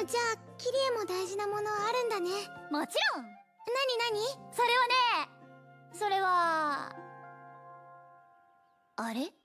じゃあキリエも大事なものあるんだね。 もちろん。 なになに？ それはね、それはあれ